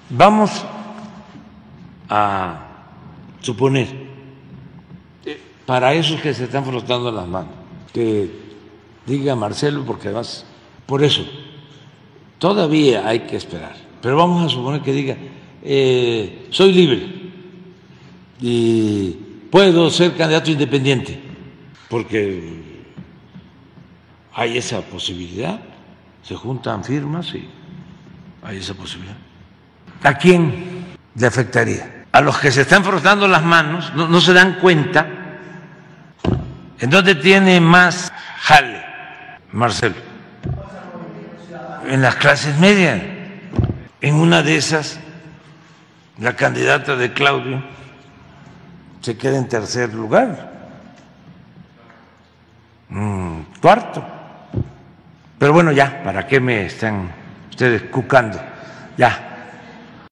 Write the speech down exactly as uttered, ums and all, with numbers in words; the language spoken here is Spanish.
Vamos a suponer, para esos que se están frotando las manos, que diga Marcelo, porque además, por eso, todavía hay que esperar, pero vamos a suponer que diga, eh, soy libre y puedo ser candidato independiente, porque hay esa posibilidad, se juntan firmas y hay esa posibilidad. ¿A quién le afectaría? A los que se están frotando las manos, no, no se dan cuenta en dónde tiene más jale, Marcelo. En las clases medias. En una de esas, la candidata de Claudio se queda en tercer lugar, mm, cuarto. Pero bueno, ya, ¿para qué me están ustedes cucando? Ya.